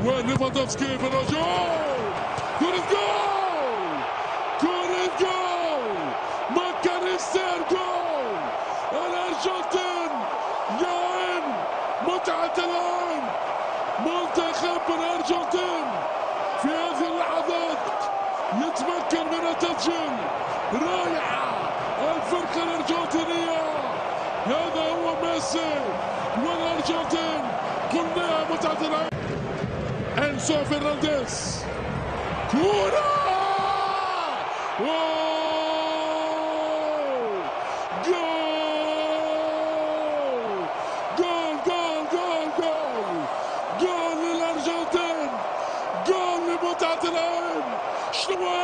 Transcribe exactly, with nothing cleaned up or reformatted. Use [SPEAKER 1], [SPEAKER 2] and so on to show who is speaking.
[SPEAKER 1] وليفاندوفسكي في الهجوم، كرة جول، كرة جول، ماكاليستر جول، الأرجنتين يا عين، متعة الآن، منتخب الأرجنتين في هذه اللحظات يتمكن من التسجيل، رائعة الفرقة الأرجنتينية، هذا هو ميسي والأرجنتين، قلنا متعة الآن. انسو فرنانديز، كرة جول، جول جول جول جول جول للأرجنتين، جول لمتعة العين. شنو